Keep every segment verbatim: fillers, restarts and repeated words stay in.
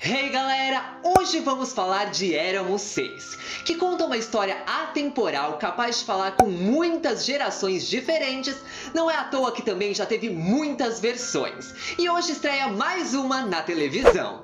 Hey galera, hoje vamos falar de Éramos Seis, que conta uma história atemporal capaz de falar com muitas gerações diferentes. Não é à toa que também já teve muitas versões, e hoje estreia mais uma na televisão.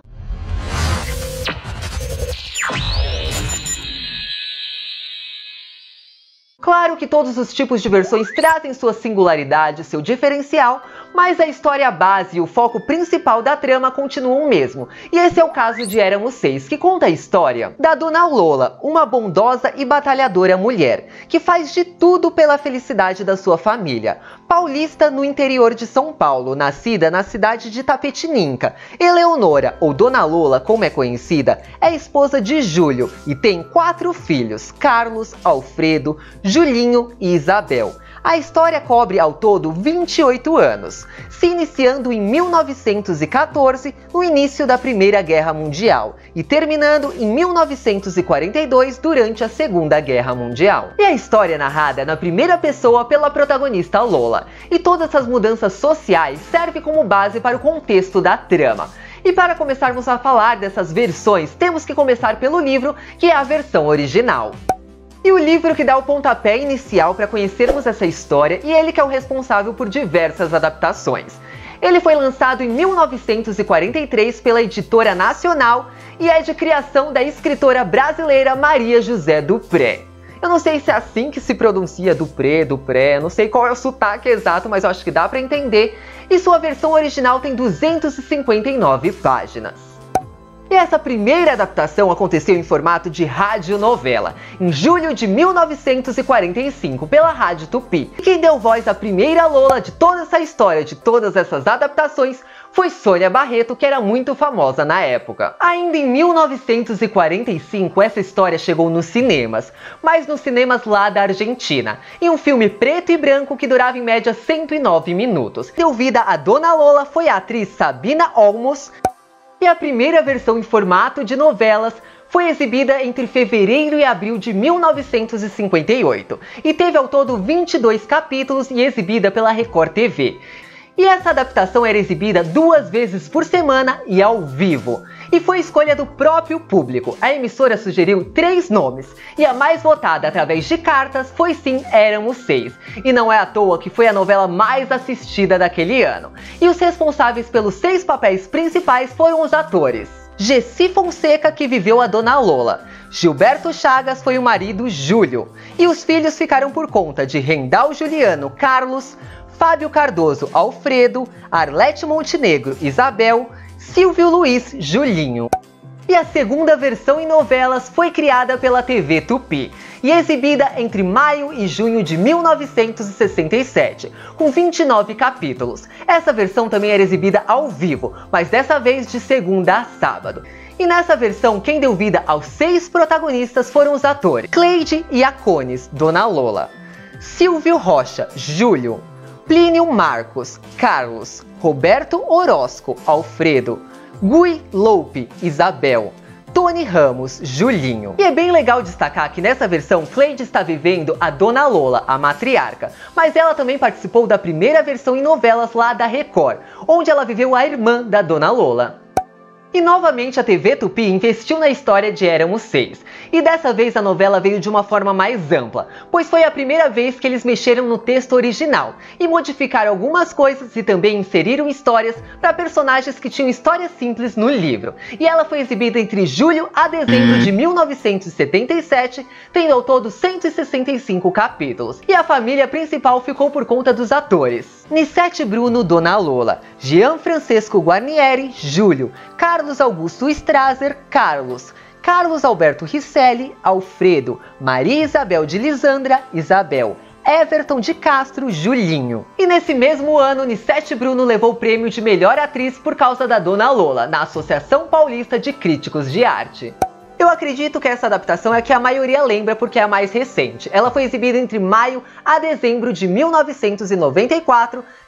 Claro que todos os tipos de versões trazem sua singularidade, seu diferencial, mas a história base e o foco principal da trama continuam o mesmo. E esse é o caso de Éramos Seis, que conta a história da Dona Lola, uma bondosa e batalhadora mulher, que faz de tudo pela felicidade da sua família. Paulista no interior de São Paulo, nascida na cidade de Tapetininga, Eleonora, ou Dona Lola, como é conhecida, é esposa de Júlio e tem quatro filhos, Carlos, Alfredo, Julinho e Isabel. A história cobre ao todo vinte e oito anos, se iniciando em mil novecentos e quatorze, no início da Primeira Guerra Mundial, e terminando em mil novecentos e quarenta e dois, durante a Segunda Guerra Mundial. E a história é narrada na primeira pessoa pela protagonista Lola, e todas as mudanças sociais servem como base para o contexto da trama. E para começarmos a falar dessas versões, temos que começar pelo livro, que é a versão original. E o livro que dá o pontapé inicial para conhecermos essa história, e ele que é o responsável por diversas adaptações. Ele foi lançado em mil novecentos e quarenta e três pela Editora Nacional e é de criação da escritora brasileira Maria José Dupré. Eu não sei se é assim que se pronuncia Dupré, Dupré, não sei qual é o sotaque exato, mas eu acho que dá para entender. E sua versão original tem duzentas e cinquenta e nove páginas. E essa primeira adaptação aconteceu em formato de radionovela, em julho de mil novecentos e quarenta e cinco, pela Rádio Tupi. E quem deu voz à primeira Lola de toda essa história, de todas essas adaptações, foi Sônia Barreto, que era muito famosa na época. Ainda em mil novecentos e quarenta e cinco, essa história chegou nos cinemas, mas nos cinemas lá da Argentina, em um filme preto e branco que durava em média cento e nove minutos. Deu vida a Dona Lola foi a atriz Sabina Olmos, e a primeira versão em formato de novelas foi exibida entre fevereiro e abril de mil novecentos e cinquenta e oito e teve ao todo vinte e dois capítulos e exibida pela Record T V. E essa adaptação era exibida duas vezes por semana e ao vivo. E foi escolha do próprio público. A emissora sugeriu três nomes, e a mais votada através de cartas foi sim Éramos Seis. E não é à toa que foi a novela mais assistida daquele ano. E os responsáveis pelos seis papéis principais foram os atores: Gessi Fonseca, que viveu a Dona Lola; Gilberto Chagas foi o marido Júlio. E os filhos ficaram por conta de Rendal Juliano, Carlos; Fábio Cardoso, Alfredo; Arlete Montenegro, Isabel; Silvio Luiz, Julinho. E a segunda versão em novelas foi criada pela T V Tupi e exibida entre maio e junho de mil novecentos e sessenta e sete, com vinte e nove capítulos. Essa versão também era exibida ao vivo, mas dessa vez de segunda a sábado. E nessa versão, quem deu vida aos seis protagonistas foram os atores Cleide e Acones, Dona Lola; Silvio Rocha, Júlio; Plínio Marcos, Carlos; Roberto Orozco, Alfredo; Gui Loupe, Isabel; Tony Ramos, Julinho. E é bem legal destacar que nessa versão Cleide está vivendo a Dona Lola, a matriarca, mas ela também participou da primeira versão em novelas lá da Record, onde ela viveu a irmã da Dona Lola. E novamente a T V Tupi investiu na história de Éramos Seis. E dessa vez a novela veio de uma forma mais ampla, pois foi a primeira vez que eles mexeram no texto original e modificaram algumas coisas e também inseriram histórias para personagens que tinham histórias simples no livro. E ela foi exibida entre julho a dezembro de mil novecentos e setenta e sete, tendo ao todo cento e sessenta e cinco capítulos. E a família principal ficou por conta dos atores: Nissete Bruno, Dona Lola; Jean Francesco Guarnieri, Júlio; Carlos Augusto Strasser, Carlos; Carlos Alberto Risselli, Alfredo; Maria Isabel de Lisandra, Isabel; Everton de Castro, Julinho. E nesse mesmo ano, Nissete Bruno levou o prêmio de melhor atriz por causa da Dona Lola, na Associação Paulista de Críticos de Arte. Eu acredito que essa adaptação é a que a maioria lembra porque é a mais recente. Ela foi exibida entre maio a dezembro de mil novecentos e noventa e quatro,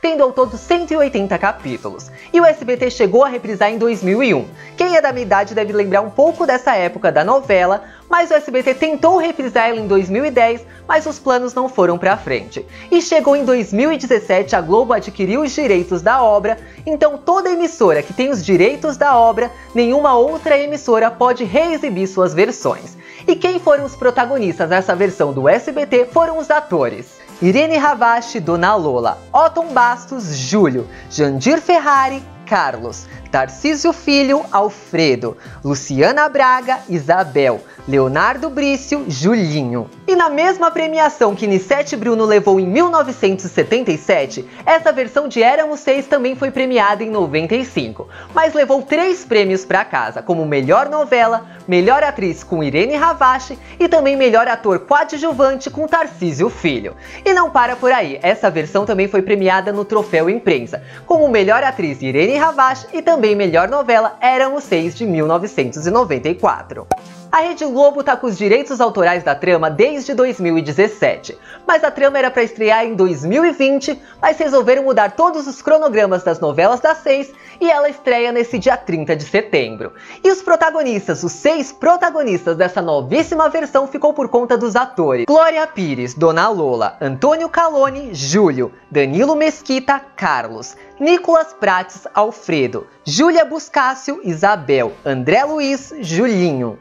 tendo ao todo cento e oitenta capítulos. E o S B T chegou a reprisar em dois mil e um. Quem é da minha idade deve lembrar um pouco dessa época da novela, mas o S B T tentou reprisar ela em dois mil e dez, mas os planos não foram pra frente. E chegou em dois mil e dezessete, a Globo adquiriu os direitos da obra, então toda emissora que tem os direitos da obra, nenhuma outra emissora pode reexibir suas versões. E quem foram os protagonistas nessa versão do S B T foram os atores: Irene Ravache, Dona Lola; Otton Bastos, Júlio; Jandir Ferrari, Carlos; Tarcísio Filho, Alfredo; Luciana Braga, Isabel; Leonardo Brício, Julinho. E na mesma premiação que Nissete Bruno levou em mil novecentos e setenta e sete, essa versão de Éramos Seis também foi premiada em noventa e cinco, mas levou três prêmios para casa, como Melhor Novela, Melhor Atriz com Irene Ravache e também Melhor Ator Coadjuvante com Tarcísio Filho. E não para por aí, essa versão também foi premiada no Troféu Imprensa, como Melhor Atriz Irene Ravache e também Melhor Novela Éramos Seis de mil novecentos e noventa e quatro. A Rede Globo tá com os direitos autorais da trama desde dois mil e dezessete, mas a trama era para estrear em dois mil e vinte, mas resolveram mudar todos os cronogramas das novelas das seis e ela estreia nesse dia trinta de setembro. E os protagonistas, os seis protagonistas dessa novíssima versão ficou por conta dos atores: Glória Pires, Dona Lola; Antônio Calone, Júlio; Danilo Mesquita, Carlos; Nicolas Prates, Alfredo; Júlia Buscácio, Isabel; André Luiz, Julinho.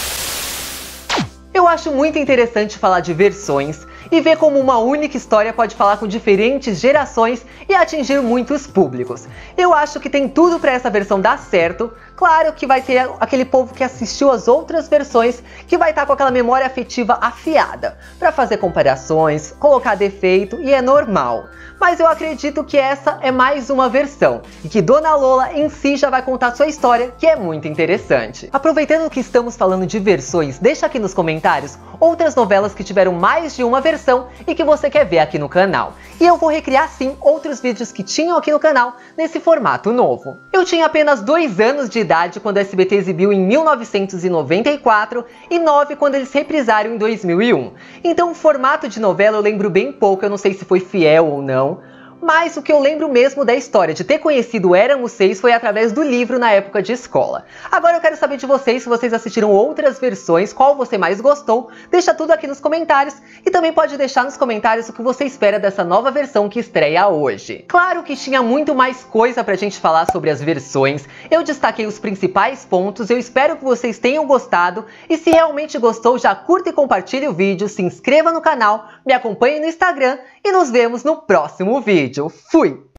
Eu acho muito interessante falar de versões e ver como uma única história pode falar com diferentes gerações e atingir muitos públicos. Eu acho que tem tudo para essa versão dar certo. Claro que vai ter aquele povo que assistiu as outras versões que vai estar com aquela memória afetiva afiada para fazer comparações, colocar defeito, e é normal. Mas eu acredito que essa é mais uma versão e que Dona Lola em si já vai contar sua história, que é muito interessante. Aproveitando que estamos falando de versões, deixa aqui nos comentários outras novelas que tiveram mais de uma versão e que você quer ver aqui no canal. E eu vou recriar sim outros vídeos que tinham aqui no canal nesse formato novo. Eu tinha apenas dois anos de idade quando o S B T exibiu em mil novecentos e noventa e quatro e nove quando eles reprisaram em dois mil e um. Então o formato de novela eu lembro bem pouco, eu não sei se foi fiel ou não. Mas o que eu lembro mesmo da história de ter conhecido Éramos Seis foi através do livro na época de escola. Agora eu quero saber de vocês se vocês assistiram outras versões, qual você mais gostou, deixa tudo aqui nos comentários e também pode deixar nos comentários o que você espera dessa nova versão que estreia hoje. Claro que tinha muito mais coisa pra gente falar sobre as versões, eu destaquei os principais pontos, eu espero que vocês tenham gostado e se realmente gostou já curta e compartilhe o vídeo, se inscreva no canal, me acompanhe no Instagram e nos vemos no próximo vídeo. Fui!